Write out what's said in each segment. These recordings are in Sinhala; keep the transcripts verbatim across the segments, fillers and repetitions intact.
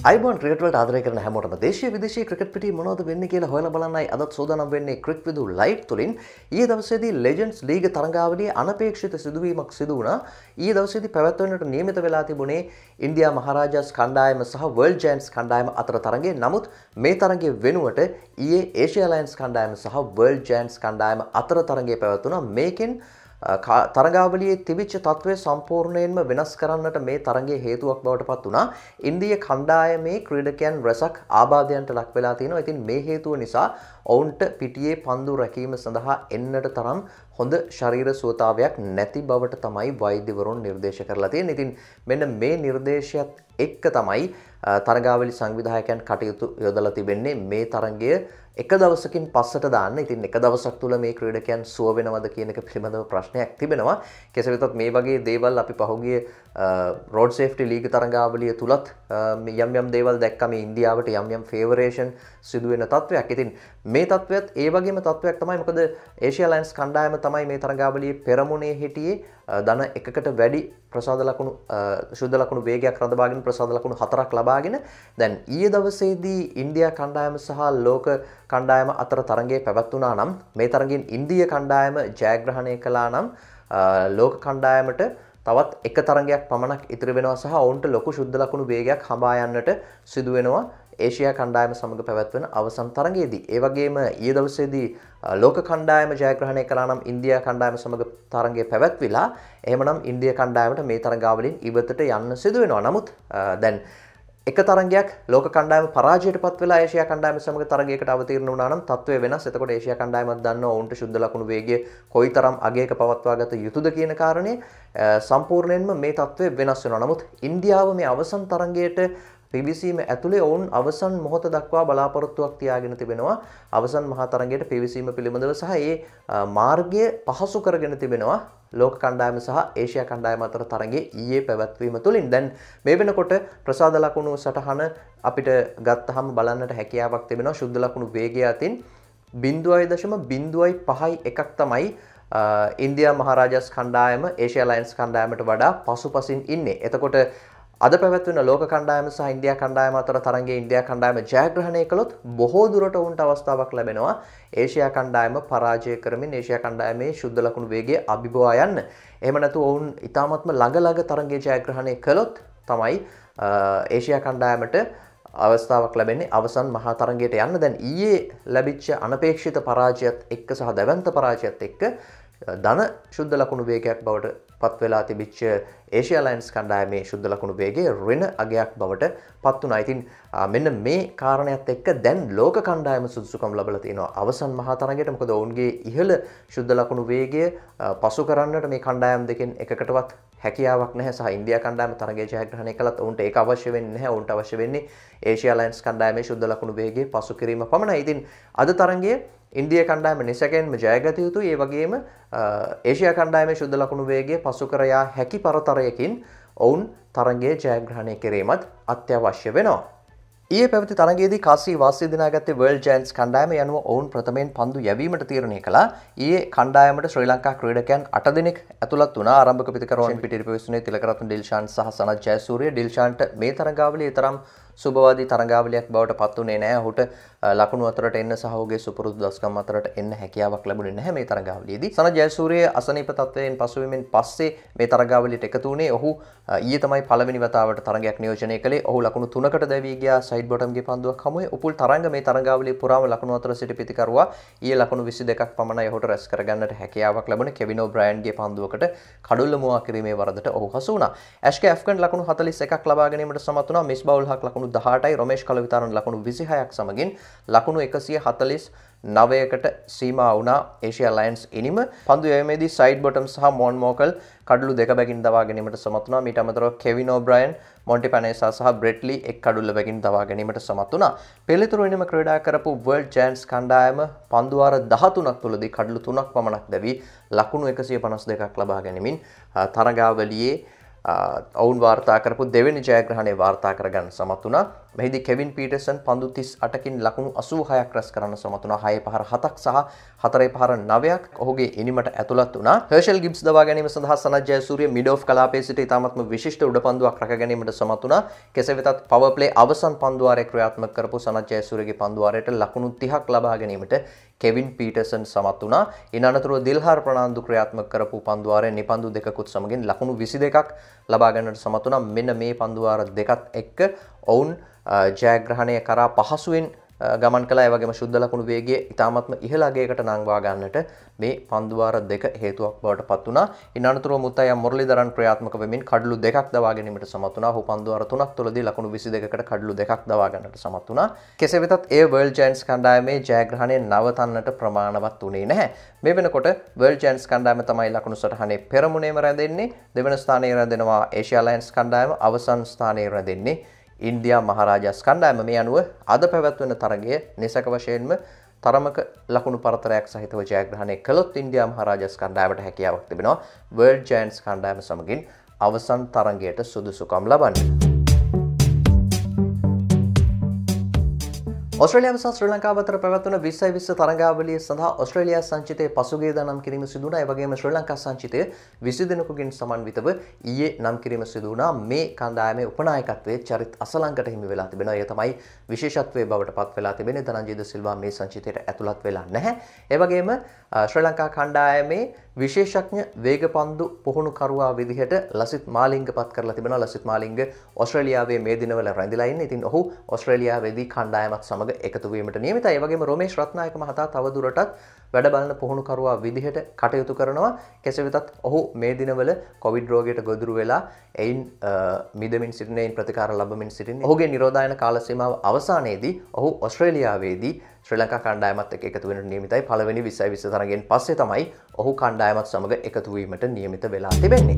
අයිබෝන් ක්‍රිකට් වලට ආදරය කරන හැමෝටම දේශීය විදේශීය ක්‍රිකට් පිටියේ මොනවද වෙන්නේ කියලා හොයලා බලන්නයි අදත් සූදානම් වෙන්නේ ක්‍රික් විදු ලයිව් තුලින්. ඊයේ දවසේදී ලෙජන්ඩ්ස් ලීග තරඟාවලියේ අනපේක්ෂිත සිදුවීමක් සිදු වුණා. ඊයේ දවසේදී පැවැත්වෙන්නට නියමිත වෙලා තිබුණේ ඉන්දියා මහරජාස් කණ්ඩායම සහ වර්ල්ඩ් ජයන්ට්ස් කණ්ඩායම අතර තරඟය. නමුත් මේ තරඟයේ වෙනුවට ඊයේ ඒෂියා ලයන්ස් කණ්ඩායම සහ වර්ල්ඩ් ජයන්ට්ස් කණ්ඩායම අතර තරඟය පැවැත්වුණා. මේකෙන් තරඟාවලියේ තිබිච්ච තත්ත්වය සම්පූර්ණයෙන්ම වෙනස් කරන්නට මේ තරඟයේ හේතුවක් බවට පත් වුණා. ඉන්දිය කණ්ඩායමේ ක්‍රීඩකයන් රැසක් ආබාධයන්ට ලක් වෙලා තිනවා. ඉතින් මේ හේතුව නිසා ඔවුන්ට පිටියේ පන්දු රැකීම සඳහා එන්නට තරම් හොඳ ශරීර සුවතාවයක් නැති බවට තමයි වෛද්‍යවරුන් නිර්දේශ කරලා තියෙන්නේ. ඉතින් මෙන්න මේ නිර්දේශයත් එක්ක තමයි තරඟාවලි සංවිධායකයන් කටයුතු යොදලා තිබෙන්නේ මේ තරඟය එක දවසකින් පස්සට දාන්න. ඉතින් එක දවසක් තුල මේ ක්‍රීඩකයන් සුව වෙනවද කියන එක පිළිබඳව ප්‍රශ්නයක් තිබෙනවා. කෙසේ වෙතත් මේ වගේ දේවල් අපි පහුගිය රෝඩ් සේෆ්ටි ලීග් තරඟාවලිය තුලත් යම් යම් දේවල් දැක්කම ඉන්දියාවට යම් යම් ෆේවරේෂන් සිදු වෙන තත්වයක්. ඉතින් මේ තත්වයත් ඒ වගේම තත්වයක් තමයි. මොකද ඒෂියා ලයන්ස් කණ්ඩායම තමයි මේ තරඟාවලියේ පෙරමුණේ හිටියේ ධන එකකට වැඩි ප්‍රසාද ලකුණු ශුද්ධ ලකුණු වේගයක් රඳවාගෙන ප්‍රසාද ලකුණු හතරක් ලබාගෙන දැන් ඊයේ දවසේදී ඉන්දියා කණ්ඩායම සහ ලෝක කණ්ඩායම අතර තරඟය පැවැත්වුණා නම් මේ තරඟෙන් ඉන්දියා කණ්ඩායම ජයග්‍රහණය කළා නම් ලෝක කණ්ඩායමට තවත් එක තරඟයක් පමණක් ඉතිරි වෙනවා සහ ඔවුන්ට ලොකු ශුද්ධ ලකුණු වේගයක් හඹා යන්නට සිදු වෙනවා ඒෂියා කණ්ඩායම සමග පැවැත්වෙන අවසන් තරඟයේදී. ඒ වගේම ඊයේ දවසේදී ලෝක කණ්ඩායම ජයග්‍රහණය කළා නම් ඉන්දියා කණ්ඩායම සමග තරඟය පැවැත්විලා එහෙමනම් ඉන්දියා කණ්ඩායමට මේ තරඟාවලින් ඉවතට යන්න සිදු වෙනවා. නමුත් දැන් එක තරඟයක් ලෝක කණ්ඩායම පරාජයට පත් වෙලා ඒෂියා කණ්ඩායම සමග තරඟයකට අවතීර්ණ වුණා නම් තත්ත්වය වෙනස්. එතකොට ඒෂියා කණ්ඩායමත් දන්නවා ඔවුන්ට ශුද්ධ ලකුණු වේගය කොයිතරම් අගයක පවත්වා ගත යුතුද කියන කාරණේ සම්පූර්ණයෙන්ම මේ තත්ත්වය වෙනස් වෙනවා. නමුත් ඉන්දියාව මේ අවසන් තරඟයට පිවිසීම ඇතුලේ ඔවුන් අවසන් මොහොත දක්වා බලාපොරොත්තුවක් තියාගෙන තිබෙනවා. අවසන් මහා තරඟයට පිවිසීම පිළිබඳව සහ ඒ මාර්ගය පහසු කරගෙන තිබෙනවා ලෝක කණ්ඩායම සහ ඒෂියා කණ්ඩායම අතර තරඟයේ ඊයේ පැවැත්වීම තුළින්. දැන් මේ වෙනකොට ප්‍රසාද ලකුණු සටහන අපිට ගත්තහම බලන්නට හැකියාවක් තිබෙනවා. ශුද්ධ ලකුණු වේගය අතින් බිංදුවයි දශම බිංදුවයි පහයි එකක් තමයි ඉන්දියා මහරජාස් කණ්ඩායම ඒෂියා ලයන්ස් කණ්ඩායමට වඩා පසුපසින් ඉන්නේ. එතකොට අද පැවැත්වෙන ලෝක කණ්ඩායම සහ ඉන්දියා කණ්ඩායම අතර තරඟයේ ඉන්දියා කණ්ඩායම ජයග්‍රහණය කළොත් බොහෝ දුරට උන්ට අවස්ථාවක් ලැබෙනවා ඒෂියා කණ්ඩායම පරාජය කරමින් ඒෂියා කණ්ඩායමේ ශුද්ධ ලකුණු වේගය අභිබවා යන්න. එහෙම නැතු ඔවුන් ඉතාමත්ම ළඟ ළඟ තරඟයේ ජයග්‍රහණය කළොත් තමයි ඒෂියා කණ්ඩායමට අවස්ථාවක් ලැබෙන්නේ අවසන් මහා තරඟයට යන්න. දැන් ඊයේ ලැබිච්ච අනපේක්ෂිත පරාජයත් එක්ක සහ දැවැන්ත පරාජයත් එක්ක ධන ශුද්ධ ලකුණු වේගයක් බවට පත් වෙලා තිබිච්ච ඒෂියා ලයන්ස් කණ්ඩායමේ ශුද්ධ ලකුණු වේගය ඍණ අගයක් බවට පත් වුණා. ඉතින් මෙන්න මේ කාරණයක් එක්ක දැන් ලෝක කණ්ඩායම සුදුසුකම් ලැබලා තියෙනවා අවසන් මහා තරඟයට. මොකද ඔවුන්ගේ ඉහළ ශුද්ධ ලකුණු වේගය පසු කරන්නට මේ කණ්ඩායම් දෙකෙන් එකකටවත් හැකියාවක් නැහැ. සහ ඉන්දියා කණ්ඩායම තරඟය ජයග්‍රහණය කළත් ඔවුන්ට ඒක අවශ්‍ය වෙන්නේ නැහැ. ඔවුන්ට අවශ්‍ය වෙන්නේ ඒෂියා ලයන්ස් කණ්ඩායමේ ශුද්ධ ලකුණු වේගය පසු කිරීම පමණයි. ඉතින් අද තරඟයේ ඉන්දියා කණ්ඩායම නිසැකෙන්ම ජයගත යුතුයි. ඒ වගේම ඒෂියා කණ්ඩායමේ ශුද්ධ ලකුණු වේගය පසු කර යා හැකි පරතරයකින් ඔවුන් තරඟයේ ජයග්‍රහණය කිරීමත් අත්‍යවශ්‍ය වෙනවා. ඊයේ පැවති තරඟයේදී කාසී වාසිය දිනාගත්තේ වර්ල්ඩ් ජයන්ට්ස් කණ්ඩායම යනුව ඔවුන් ප්‍රථමයෙන් පන්දු යැවීමට තීරණය කළා. ඊයේ කණ්ඩායමට ශ්‍රී ලංකා ක්‍රීඩකයන් අට දෙනෙක් ඇතුළත් වුණා. ආරම්භක පිතිකරුවන් පිටිරි පිවිසුනේ තිලකරත්න ඩිල්ෂාන් සහ සනත් ජයසූරිය. ඩිල්ෂාන්ට මේ තරඟාවලියේ තරම් සුබවාදී තරඟාවලියක් බවට පත් වුණේ නැහැ. ඔහුට ලකුණු අතරට එන්න සහ ඔහුගේ සුපුරුදු දස්කම් අතරට එන්න හැකියාවක් ලැබුණේ නැහැ මේ තරඟාවලියේදී. සනත් ජයසූරිය අසනීප තත්ත්වයෙන් පසුවීමෙන් පස්සේ මේ තරඟාවලියට එකතු වුණේ. ඔහු ඊයේ තමයි පළවෙනි වතාවට තරඟයක් නියෝජනය කළේ. ඔහු ලකුණු තුනකට දැවී ගියා සයිඩ් බොටම්ගේ පන්දුවක් හමුවේ. උපුල් තරඟ මේ තරඟාවලිය පුරාම ලකුණු අතර සිට පිතිකරුවා ඊයේ ලකුණු විසි දෙකක් පමණයි ඔහුට රැස් කරගන්නට හැකියාවක් ලැබුණේ. කෙවින් ඔබ්‍රයන්ගේ පන්දුවකට කඩුල්ල මුවා කිරීමේ වරදට ඔහු හසු වුණා. ඇෂ්කේ ඇෆ්ගන් ලකුණු හතළිස් එකක් ලබා ගැනීමට සමත් වුණා. මිස්බාවුල් හක් ලකුණු දහඅටයි රොමේෂ් කලවිතාරන් ලකුණු විසිහයක් සමගින් ලකුණු එකසිය හතළිස් නවයකට සීමා වුණා ඒෂියා ලයන්ස් ඉනිම. පන්දු යැවීමේදී සයිඩ් බොටම් සහ මොන් මෝකල් කඩළු දෙක බැගින් දවා ගැනීමට සමත් වුණා. මීට අමතරව කෙවින් ඔබ්‍රයන්, මොන්ටි පැනේසා සහ බ්‍රෙට්ලි එක් කඩුල්ල බැගින් දවා ගැනීමට සමත් වුණා. පෙළතුරු ඉනිම ක්‍රීඩා කරපු වර්ල්ඩ් ජයන්ට්ස් කණ්ඩායම පන්දු වාර දහතුනක් තුලදී කඩළු තුනක් පමණක් දැවී ලකුණු එකසිය පනස් දෙකක් ලබා ගැනීමෙන් තරඟාවලියේ ඔවුන් වාර්තා කරපු දෙවෙනි ජයග්‍රහණය වාර්තා කරගන්න සමත් වුණා. මෙහිදී කෙවින් පීටර්සන් පන්දු තිස් අටකින් ලකුණු අසූ හයක් රැස් කරන්න සමත් වුණා. හය පහර හතක් සහ හතරේ පහර නවයක් ඔහුගේ ඉනිමට ඇතුළත් වුණා. හර්ෂල් ගිබ්ස් දවා ගැනීම සඳහා සනත් ජයසූරිය මිඩ් ඔෆ් කලාපයේ සිට ඉතාමත්ම විශිෂ්ට උඩ පන්දුවක් රැක ගැනීමට සමත් වුණා. කෙසේ වෙතත් පවර් ප්ලේ අවසන් පන්දු වාරයේ ක්‍රියාත්මක කරපු සනත් ජයසූරියගේ පන්දු වාරයට ලකුණු තිහක් ලබා ගැනීමට කෙවින් පීටර්සන් සමත් වුණා. ඉන් අනතුරුව දිල්හාර් ප්‍රනාන්දු ක්‍රියාත්මක කරපු පන්දු වාරයේ නිපන්දු දෙකකුත් සමගින් ලකුණු විසි දෙකක් ලබා ගන්නට සමත් වුණා. මෙන්න මේ පන්දු වාර දෙකත් එක්ක ඔවුන් ජයග්‍රහණය කරා පහසුවෙන් ගමන් කළා. ඒ වගේම ශුද්ධ ලකුණු වේගය ඉතාමත්ම ඉහළ අගයකට නංවා ගන්නට මේ පන්දු වාර දෙක හේතුවක් බවට පත් වුණා. ඉන් අනතුරුව මුත්තයා මුරලිදරන් ක්‍රියාත්මක වෙමින් කඩලු දෙකක් දවා ගැනීමට සමත් වුණා. ඔහු පන්දු වාර තුනක් තුළදී ලකුණු විසි දෙකකට කඩලු දෙකක් දවා ගන්නට සමත් වුණා. කෙසේ වෙතත් ඒ වර්ල්ඩ් ජයන්ට්ස් කණ්ඩායමේ ජයග්‍රහණය නවතන්නට ප්‍රමාණවත් වුණේ නැහැ. මේ වෙනකොට වර්ල්ඩ් ජයන්ට්ස් කණ්ඩායම තමයි ලකුණු සටහනේ පෙරමුණේම රැඳෙන්නේ. දෙවන ස්ථානයේ රැඳෙනවා ඒෂියා ලයන්ස් කණ්ඩායම. අවසන් ස්ථානයේ රැඳෙන්නේ ඉන්දියා මහරජාස් කණ්ඩායම. මේ අනුව අද පැවැත්වෙන තරගය නිසක වශයෙන්ම තරමක ලකුණු පරතරයක් සහිතව ජයග්‍රහණය කළොත් ඉන්දියා මහරජාස් කණ්ඩායමට හැකියාවක් තිබෙනවා වර්ල්ඩ් ජයන්ට්ස් කණ්ඩායම සමගින් අවසන් තරගයට සුදුසුකම් ලබන්න. ඔස්ට්‍රේලියාව සහ ශ්‍රී ලංකාව අතර පැවැත්වුණ විස්සයි විස්ස තරගාවලිය සඳහා ඔස්ට්‍රේලියා සංචිතයේ පසුගියදා නම් කිරීම සිදු වුණා. ඒ වගේම ශ්‍රී ලංකා සංචිතය විසි දෙනෙකුගෙන් සමන්විතව ඊයේ නම් කිරීම සිදු වුණා. මේ කණ්ඩායමේ උපනායකත්වයේ චරිත් අසලංකට හිමි වෙලා තිබෙනවා. ඒ තමයි විශේෂත්වයේ බවට පත් වෙලා තිබෙන්නේ. ධනංජය ද සිල්වා මේ සංචිතයට ඇතුළත් වෙලා නැහැ. ඒ වගේම ශ්‍රී ලංකා කණ්ඩායමේ විශේෂඥ වේගපන්දු පුහුණුකරුවා විදිහට ලසිත් මාලිංග පත් කරලා තිබෙනවා. ලසිත් මාලිංග ඔස්ට්‍රේලියාවේ මේ දිනවල රැඳිලා ඉන්නේ. ඉතින් ඔහු ඔස්ට්‍රේලියාවේදී කණ්ඩායමත් සමග එකතු වීමට නියමිතයි. ඒ වගේම රොමේෂ් රත්නායක මහතා තවදුරටත් වැඩ බලන පුහුණුකරුවා විදිහට කටයුතු කරනවා. කෙසේ වෙතත් ඔහු මේ දිනවල කොවිඩ් රෝගයට ගොදුරු වෙලා එයින් මිදමින් සිටින එයින් ප්‍රතිකාර ලබමින් සිටින්නේ. ඔහුගේ නිරෝධායන කාල සීමාව අවසානයේදී ඔහු ඔස්ට්‍රේලියාවේදී ශ්‍රී ලංකා කණ්ඩායමත් එක්ක එකතු වෙන්නට නියමිතයි. පළවෙනි විස්සයි විස්ස තරගයෙන් පස්සේ තමයි ඔහු කණ්ඩායමත් සමග එකතු වීමට නියමිත වෙලා තිබෙන්නේ.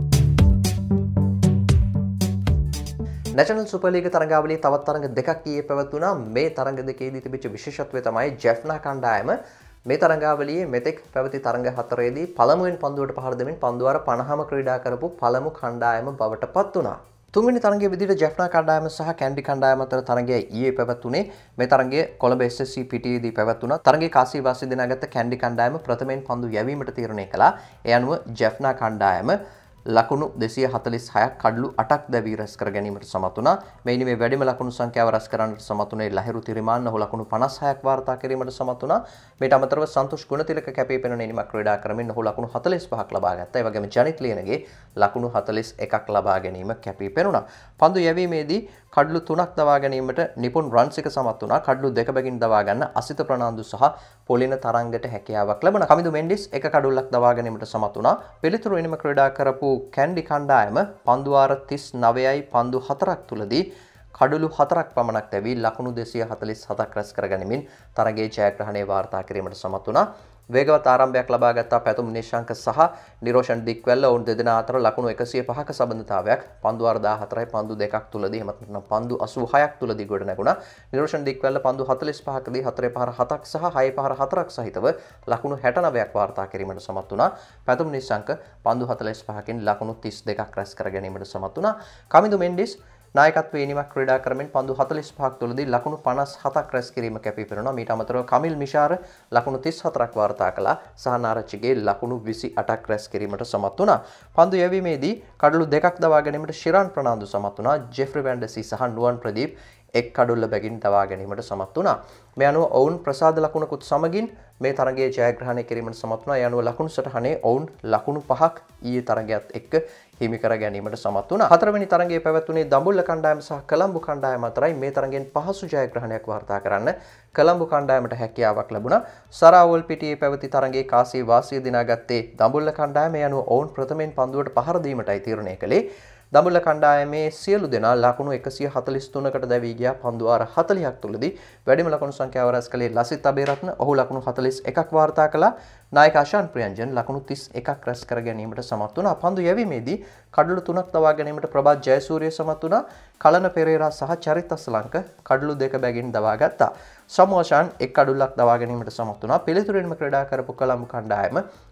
නැෂනල් සුපර් ලීග් තරගාවලියේ තවත් තරග දෙකක් ඊයේ පැවැත්වුණා. මේ තරග දෙකේදී තිබිච්ච විශේෂත්වය තමයි ජෙෆ්නා කණ්ඩායම මේ තරගාවලියේ මෙතෙක් පැවති තරග හතරේදී පළමුවෙන් පන්දුවට පහර දෙමින් පන්දු වාර පනහම ක්‍රීඩා කරපු පළමු කණ්ඩායම බවට පත් වුණා. තුන්වෙනි තරගයේ විදිහට ජෙෆ්නා කණ්ඩායම සහ කැන්ඩි කණ්ඩායම අතර තරගය ඊයේ පැවැත්ුණේ. මේ තරගය කොළඹ එස් එස් සී පිටියේදී පැවැත්ුණා. තරගයේ කාසී වාසි දිනාගත්ත කැන්ඩි කණ්ඩායම ප්‍රථමයෙන් පන්දු යැවීමට තීරණය කළා. ඒ අනුව ජෙෆ්නා කණ්ඩායම ලකුණු දෙසිය හතළිස් හයක් කඩලු අටක් දැවී රැස් කර ගැනීමට සමත් වුණා. මෙයින් මේ වැඩිම ලකුණු සංඛ්‍යාව රැස් කරන්නට සමත් වුණේ ලහිරු තිරිමාන්න. ඔහු ලකුණු පනස් හයක් වාර්තා කිරීමට සමත් වුණා. මේට අමතරව සන්තෝෂ් ගුණතිලක කැපී පෙනෙන ඉනිමක් ක්‍රීඩා කරමින් ඔහු ලකුණු හතළිස් පහක් ලබා ගත්තා. ඒ වගේම ජනිත් ලියනගේ ලකුණු හතළිස් එකක් ලබා ගැනීම කැපී පෙනුණා. පන්දු යැවීමේදී කඩලු තුනක් දවා ගැනීමට නිපුන් රන්සික සමත් වුණා. කඩලු දෙක බැගින් දවා ගන්න අසිත ප්‍රනාන්දු සහ පොලින තරංගට හැකියාවක් ලැබුණා. කමිදු මෙන්ඩිස් එක කඩුල්ලක් දවා ගැනීමට සමත් වුණා. පිළිතුරු ඉනිම ක්‍රීඩා කරපු කැන්ඩි කණ්ඩායම පන්දු වාර තිස් නවයයි පන්දු හතරක් තුලදී කඩලු හතරක් පමණක් දැවී ලකුණු දෙසිය හතළිස් හතක් රැස් කර ගැනීමෙන් තරගයේ ජයග්‍රහණය වාර්තා කිරීමට සමත් වුණා. වේගවත් ආරම්භයක් ලබා ගත්තා පැතුම් නිශාංක සහ නිරෝෂන් දික්වැල්ල. ඔවුන් දෙදෙනා අතර ලකුණු එකසිය පහක සම්බන්ධතාවයක් පන්දු වාර දාහතරයි පන්දු දෙකක් තුලදී එහෙමත් නැත්නම් පන්දු අසූ හයක් තුලදී ගොඩ නැගුණා. නිරෝෂන් දික්වැල්ල පන්දු හතළිස් පහකදී හතරේ පහර හතක් සහ හයේ පහර හතරක් සහිතව ලකුණු හැට නවයක් වාර්තා කිරීමට සමත් වුණා. පැතුම් නිශාංක පන්දු හතළිස් පහකින් ලකුණු තිස් දෙකක් රැස් කර ගැනීමට සමත් වුණා. කමිදු මෙන්ඩිස් නායකත්වයේ ඉනිමක් ක්‍රීඩා කරමින් පන්දු හතළිස් පහක් තුලදී ලකුණු පනස් හතක් රැස් කිරීම කැපී පෙනුණා. මීට අමතරව කමිල් මිෂාර ලකුණු තිස් හතරක් වාර්තා කළා. සහනාරච්චිගේ ලකුණු විසි අටක් රැස් කිරීමට සමත් වුණා. පන්දු යැවීමේදී කඩලු දෙකක් දවා ගැනීමට ශිරාන් ප්‍රනාන්දු සමත් වුණා. ජෙෆ්රි වැන්ඩසි සහ නුවන් ප්‍රදීප් එක් කඩුල්ල බැගින් දවා ගැනීමට සමත් වුණා. මේ අනුව ඔවුන් ප්‍රසාද ලකුණකුත් සමගින් මේ තරගයේ ජයග්‍රහණය කිරීමට සමත් වුණා. ඒ අනුව ලකුණු සටහනේ ඔවුන් ලකුණු පහක් ඊයේ තරගයත් එක්ක හිමි කර ගැනීමට සමත් වුණා. හතරවෙනි තරගයේ පැවැත්වුණේ දඹුල්ල කණ්ඩායම සහ කොළඹ කණ්ඩායම අතරයි. මේ තරගෙන් පහසු ජයග්‍රහණයක් වාර්තා කරන්න කොළඹ කණ්ඩායමට හැකියාවක් ලැබුණා. සරාවල් පිටියේ පැවති තරගයේ කාසී වාසිය දිනාගත්තේ දඹුල්ල කණ්ඩායම. ඒ අනුව ඔවුන් ප්‍රථමයෙන් පන්දුවට පහර දීමටයි තීරණය කළේ. දඹුල්ල කණ්ඩායමේ සියලු දෙනා ලකුණු එකසිය හතළිස් තුනකට දැවී ගියා. පන්දු වාර හතළිහක් තුලදී වැඩිම ලකුණු සංඛ්‍යාව රැස් කළේ ලසිත් අබේරත්න. ඔහු ලකුණු හතළිස් එකක් වාර්තා කළා. නායක අශාන් ප්‍රියංජන් ලකුණු තිස් එකක් රැස් කර ගැනීමට සමත් වුණා. පන්දු යැවීමේදී කඩලු තුනක් දවා ගැනීමට ප්‍රභාත් ජයසූරිය සමත් වුණා. කලන පෙරේරා සහ චරිත් අසලංක කඩලු දෙක බැගින් දවා ගත්තා. සමුවශාන් එක් කඩුල්ලක් දවා ගැනීමට සමත් වුණා. පිළිතුරින්ම ක්‍රීඩා කරපු කොළඹ කණ්ඩායම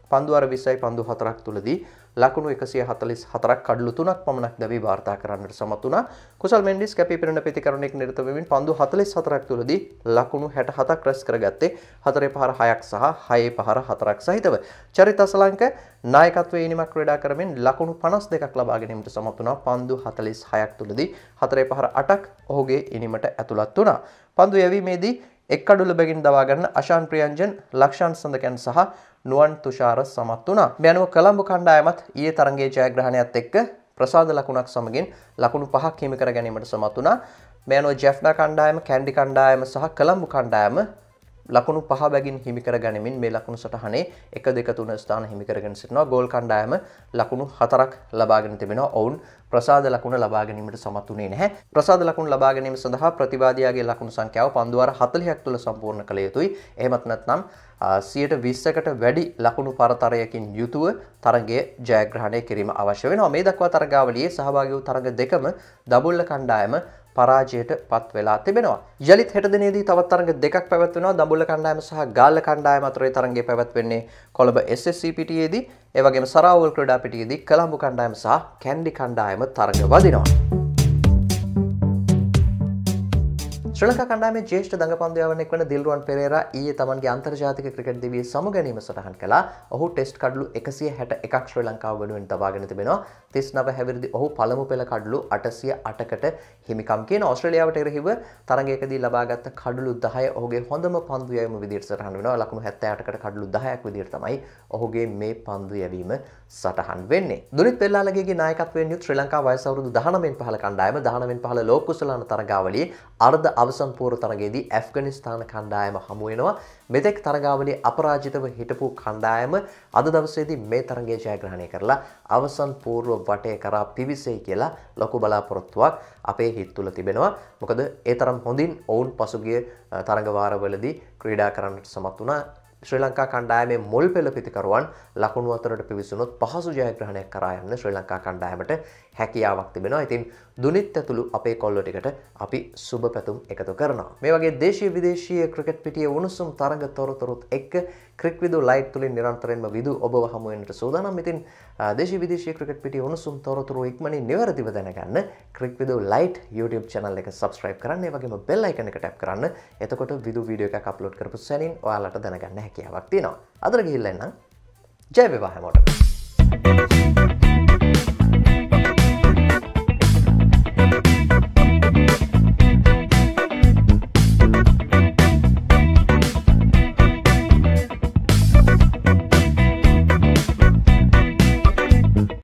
පන්දු අර විස්සයි පන්දු හතරක් තුලදී ලකුණු එකසිය හතළිස් හතරක් කඩලු තුනක් පමණක් දැවී වාර්තා කරන්නට සමත් වුණා. කුසල් මෙන්ඩිස් කැපී පෙනෙන ප්‍රතිකරණයක නිරත වෙමින් පන්දු හතළිස් හතරක් තුලදී ලකුණු හැට හතක් රැස් කරගත්තේ හතරේ පහර හයක් සහ හයේ පහර හතරක් සහිතව. චරිත අසලංක නායකත්වයේ ඉනිමක් ක්‍රීඩා කරමින් ලකුණු පනස් දෙකක් ලබා ගැනීමට සමත් වුණා. පන්දු හතළිස් හයක් තුලදී හතරේ පහර අටක් ඔහුගේ ඉනිමට ඇතුළත් වුණා. පන්දු යැවීමේදී එක් කඩුල බැගින් දවා ගන්න අශාන් ප්‍රියංජන්, ලක්ෂාන් සඳකන් සහ නුවන් තුෂාර සමත් වුණා. මේ අනුව කොළඹ කණ්ඩායමත් ඊයේ තරගයේ ජයග්‍රහණයත් එක්ක ප්‍රසාද ලකුණක් සමගින් ලකුණු පහක් හිමි කර ගැනීමට සමත් වුණා. මේ අනුව ජෙෆ්නා කණ්ඩායම, කැන්ඩි කණ්ඩායම සහ කොළඹ කණ්ඩායම ලකුණු පහ බැගින් හිමි කර ගැනීමෙන් මේ ලකුණු සටහනේ එක දෙක තුන ස්ථාන හිමි කරගෙන සිටිනවා. ගෝල් කණ්ඩායම ලකුණු හතරක් ලබාගෙන තිබෙනවා. ඔවුන් ප්‍රසාද ලකුණ ලබා ගැනීමට සමත් වුණේ නැහැ. ප්‍රසාද ලකුණු ලබා ගැනීම සඳහා ප්‍රතිවාදියාගේ ලකුණු සංඛ්‍යාව පන්දු වාර හතළිහක් තුල සම්පූර්ණ කළ යුතුයි. එහෙමත් නැත්නම් සියයට විස්සකට වැඩි ලකුණු පරතරයකින් යුතුව තරගයේ ජයග්‍රහණය කිරීම අවශ්‍ය වෙනවා. මේ දක්වා තරගාවලියේ සහභාගී වූ තරග දෙකම දබුල්ල කණ්ඩායම පරාජයට පත් වෙලා තිබෙනවා. යලිත් හෙට දිනේදී තවත් තරග දෙකක් පැවැත්වෙනවා. දඹුල්ල කණ්ඩායම සහ ගාල්ල කණ්ඩායම අතරේ තරගය පැවැත්වෙන්නේ කොළඹ එස් එස් සී පිටියේදී. ඒ වගේම සරාවුල් ක්‍රීඩා පිටියේදී කොළඹ කණ්ඩායම සහ කැන්ඩි කණ්ඩායම තරග වදිනවා. ශ්‍රී ලංකා කණ්ඩායමේ ජ්‍යෙෂ්ඨ දඟපන්දුයාවන්ෙක් වන දිල්රුවන් පෙරේරා ඊයේ තමන්ගේ අන්තර්ජාතික ක්‍රිකට් දිවියේ සමුගැනීම සටහන් කළා. ඔහු ටෙස්ට් කඩලු එකසිය හැට එකක් ශ්‍රී ලංකාව වෙනුවෙන් තබාගෙන තිබෙනවා. තිස් නව හැවිරිදි ඔහු පළමු පෙළ කඩලු අටසිය අටකට හිමිකම් කියන ඕස්ට්‍රේලියාවට එරෙහිව තරගයකදී ලබාගත් කඩලු දහය ඔහුගේ හොඳම පන්දු යැවීම විදිහට සටහන් වෙනවා. ලකුණු හැත්තෑ අටකට කඩලු දහයක් විදිහට තමයි ඔහුගේ මේ පන්දු යැවීම සටහන් වෙන්නේ. දුනිත් පෙල්ලාලගේගේ නායකත්වයෙන් යුත් ශ්‍රී ලංකා වයස අවුරුදු දහනවයෙන් පහළ කණ්ඩායම දහනවයෙන් පහළ ලෝක කුසලාන තරගාවලියේ අර්ධ අවසන් පූර්ව තරගයේදී ඇෆ්ගනිස්තාන කණ්ඩායම හමු වෙනවා. මෙතෙක් තරගාවලියේ අපරාජිතව හිටපු කණ්ඩායම අද දවසේදී මේ තරගය ජයග්‍රහණය කරලා අවසන් පූර්ව වටය කරා පිවිසෙයි කියලා ලොකු බලාපොරොත්තුවක් අපේ හිත තුළ තිබෙනවා. මොකද ඒ තරම් හොඳින් ඔවුන් පසුගිය තරග වාරවලදී ක්‍රීඩා කරන්නට සමත් වුණා. ශ්‍රී ලංකා කණ්ඩායමේ මුල් පෙළ පිතිකරුවන් ලකුණු අතරට පිවිසුනොත් පහසු ජයග්‍රහණයක් කරා යන්න ශ්‍රී ලංකා කණ්ඩායමට හැකියාවක් තිබෙනවා. ඉතින් දුනිත් ඇතුළු අපේ කොල්ලෝ ටිකට අපි සුබ පැතුම් එකතු කරනවා. මේ වගේ දේශීය විදේශීය ක්‍රිකට් පිටියේ උණුසුම් තරඟ තොරතුරුත් එක්ක ක්‍රික්විදු ලයිව් තුලින් නිරන්තරයෙන්ම විදු ඔබව හමු වෙන්නට සූදානම්. ඉතින් දේශීය විදේශීය ක්‍රිකට් පිටියේ උණුසුම් තොරතුරු ඉක්මනින් නිවැරදිව දැනගන්න ක්‍රික්විදු ලයිට් YouTube channel එක subscribe කරන්න. ඒ වගේම bell icon එක tap කරන්න. එතකොට විදු වීඩියෝ එකක් අප්ලෝඩ් කරපු සැනින් ඔයාලට දැනගන්න හැකියාවක් තියෙනවා. අදට ගිහිල්ලා එන්නම්. ජය වේවා හැමෝටම.